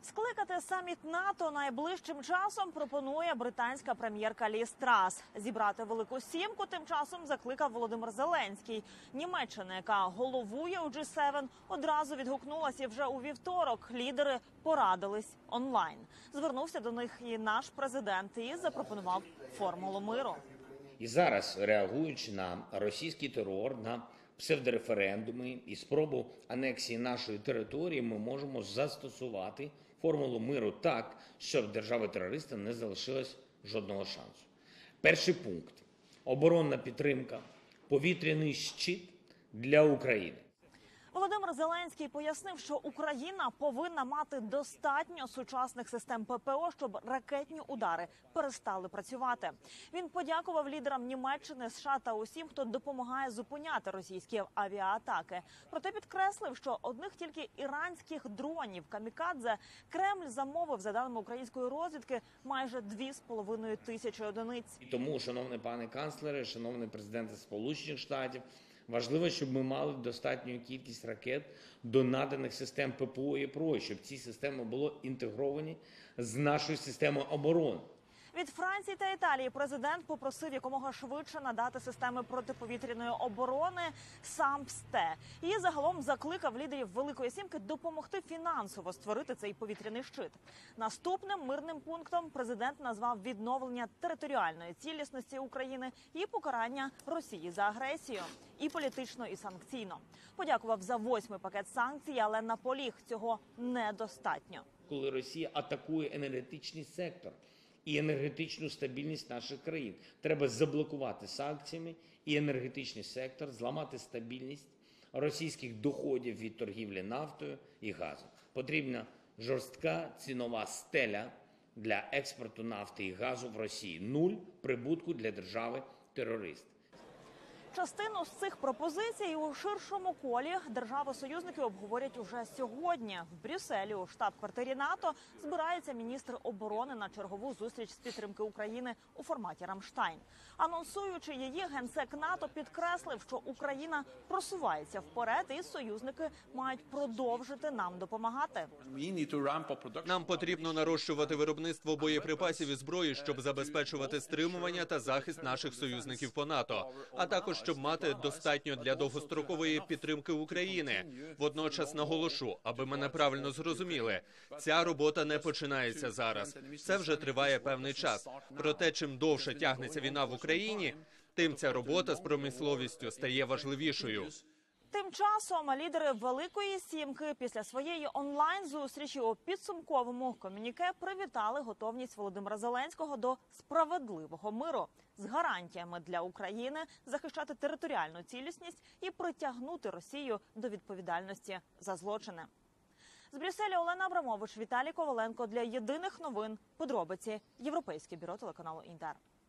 Скликати саміт НАТО найближчим часом пропонує британська прем'єрка Ліз Трас. Зібрати Велику Сімку тим часом закликав Володимир Зеленський. Німеччина, яка головує у G7, одразу відгукнулася вже у вівторок. Лідери порадились онлайн. Звернувся до них і наш президент і запропонував формулу миру. І зараз, реагуючи на російський терор, на псевдореферендуми і спробу анексії нашої території, ми можемо застосувати формулу миру так, щоб держави-терориста не залишилось жодного шансу. Перший пункт – оборонна підтримка, повітряний щит для України. Володимир Зеленський пояснив, що Україна повинна мати достатньо сучасних систем ППО, щоб ракетні удари перестали працювати. Він подякував лідерам Німеччини, США та усім, хто допомагає зупиняти російські авіаатаки. Проте підкреслив, що одних тільки іранських дронів «Камікадзе» Кремль замовив, за даними української розвідки, майже 2,5 тисячі одиниць. І тому, шановний пане канцлере, шановний президенте Сполучених Штатів, важливо, щоб ми мали достатню кількість ракет до наданих систем ППО і ПРО, щоб ці системи були інтегровані з нашою системою оборони. Від Франції та Італії президент попросив якомога швидше надати системи протиповітряної оборони САМПСТЕ. І загалом закликав лідерів Великої Сімки допомогти фінансово створити цей повітряний щит. Наступним мирним пунктом президент назвав відновлення територіальної цілісності України і покарання Росії за агресію. І політично, і санкційно. Подякував за 8-й пакет санкцій, але наполіг, цього недостатньо. Коли Росія атакує енергетичний сектор і енергетичну стабільність наших країн, треба заблокувати санкціями і енергетичний сектор, зламати стабільність російських доходів від торгівлі нафтою і газом. Потрібна жорстка цінова стеля для експорту нафти і газу в Росії. Нуль прибутку для держави-терориста. Частину з цих пропозицій у ширшому колі держави-союзники обговорять уже сьогодні. В Брюсселі у штаб-квартирі НАТО збираються міністри оборони на чергову зустріч з підтримки України у форматі «Рамштайн». Анонсуючи її, генсек НАТО підкреслив, що Україна просувається вперед і союзники мають продовжити нам допомагати. Нам потрібно нарощувати виробництво боєприпасів і зброї, щоб забезпечувати стримування та захист наших союзників по НАТО, а також щоб мати достатньо для довгострокової підтримки України. Водночас наголошу, аби мене правильно зрозуміли, ця робота не починається зараз. Це вже триває певний час. Проте, чим довше тягнеться війна в Україні, тим ця робота з промисловістю стає важливішою. Тим часом лідери Великої Сімки після своєї онлайн-зустрічі у підсумковому комюніке привітали готовність Володимира Зеленського до справедливого миру з гарантіями для України захищати територіальну цілісність і притягнути Росію до відповідальності за злочини. З Брюсселя Олена Абрамович, Віталій Коваленко для Єдиних новин. Подробиці. Європейське бюро телеканалу «Інтер».